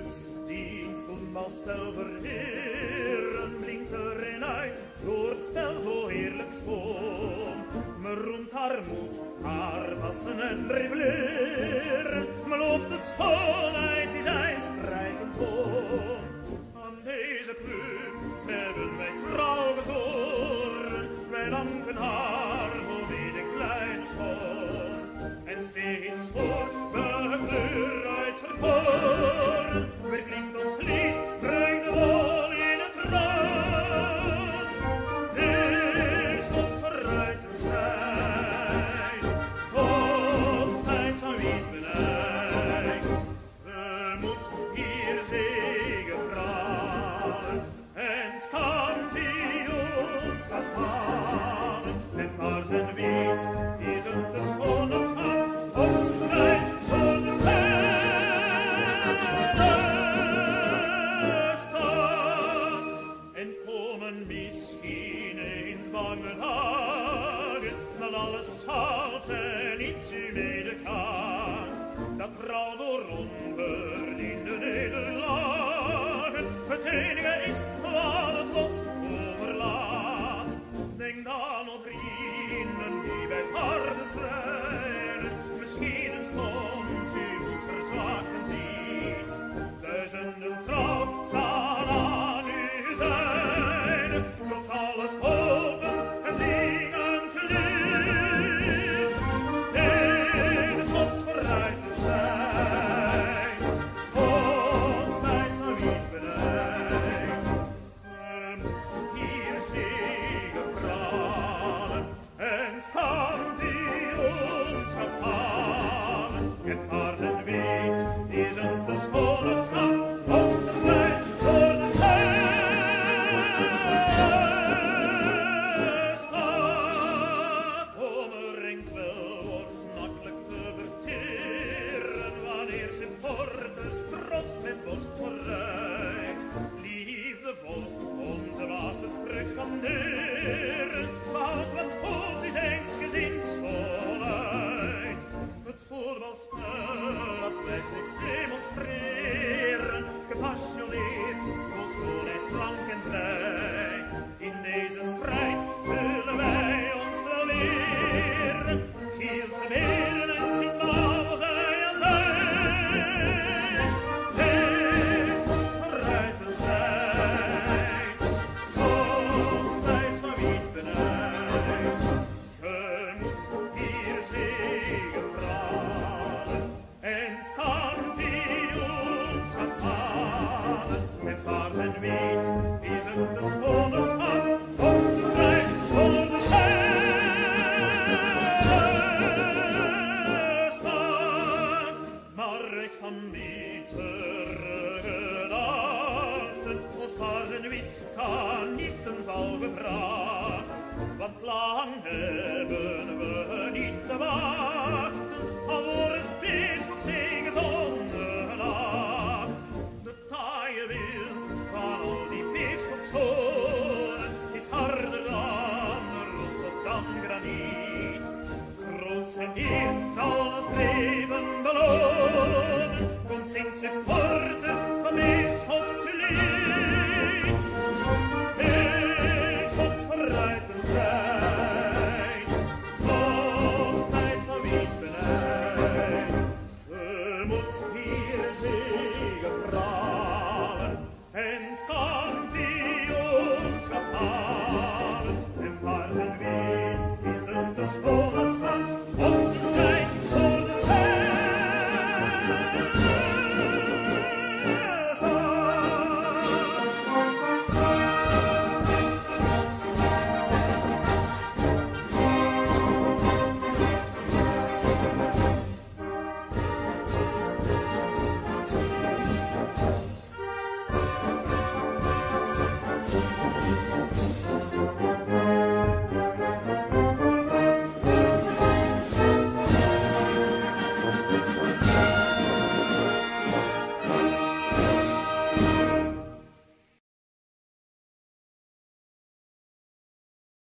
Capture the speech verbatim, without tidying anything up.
muts dient voetbalspel verheeren, blinkt erin uit door het spel zo heerlijk schoon. Me roemt haar moed, haar passen en dribbelen, me looft de schoonheid die zij spreidt en toon. Aan deze club hebben wij trouw gezworen, wij danken haar zo wie de kleine schot. En steeds voor de kleur uit verkoren, weer klinkt ons lied, vreugdevol in het rond. De schot vooruit de strijd, tot schijnt van wie het benijdt. We moeten hier zegepralen, en het kampioenschap halen. En paars en wit is het de schone schat, op de lijn voor de verre stad. En komen misschien eens bange dagen, dat alles halt en iets u mede kan. Dat trouw door onverdiende nederlagen, het enige is wat het lot overlaat. Denk dan op vrienden die bij harde strijden, misschien een stond u goed verzwakken ziet. Duizenden trouw staan aan uw zijde, tot alles hopen en zingen te lief. Neem de schot vooruit de strijd, tot spijt van wie het benijdt. We moeten hier zegepralen, en het kampioenschap halen. En paars en wit is het de schone schat, op de strijd voor de verre stad. Kommer en kwel wordt makkelijk te verteren, wanneer supporters trots met borst vooruit liefdevol onze wapenspreuk scanderen. Behoud wat goed is eensgezind voluit. Het voetbalspel dat wij steeds demonstreren, gepassioneerd, vol schoonheid, flank en vrij. In deze strijd zullen wij ons wel leren, Kielse meren en Zimbabwe zij aan zij. Wees goed vooruit de strijd, tot spijt van wie het benijdt. Je moet hier zegepralen, en het kampioenschap halen. Met paars en wit is het de schone schat, op de strijd voor de verre stad. Maar ik van bittere gedachten, ons paars en wit kan niet ten val gebracht, want lang hebben